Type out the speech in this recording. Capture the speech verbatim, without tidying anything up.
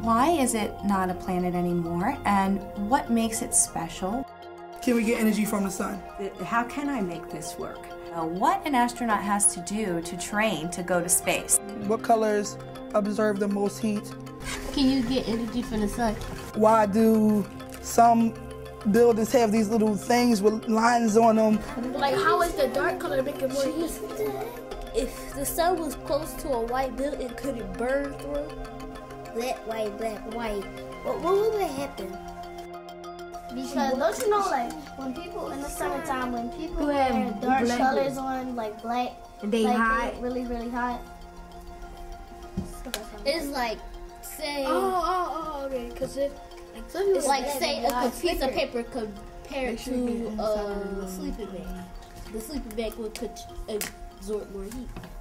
Why is it not a planet anymore, and what makes it special? Can we get energy from the sun? How can I make this work? Uh, what an astronaut has to do to train to go to space. What colors absorb the most heat? Can you get energy from the sun? Why do some buildings have these little things with lines on them? Like, how is the dark color making more heat? If the sun was close to a white building, could it burn through? Black, white, black, white. What, what would happen? Because don't you know, like, when people in the summertime, when people Who wear have dark black colors on, like black, And they like hot. they really, really hot. It's like, say, Oh, oh, oh, okay. Because it, like, some it's people like say say that a it's piece of thicker. paper compared Make sure you get to inside of the a room. sleeping bag. The sleeping bag would could absorb more heat.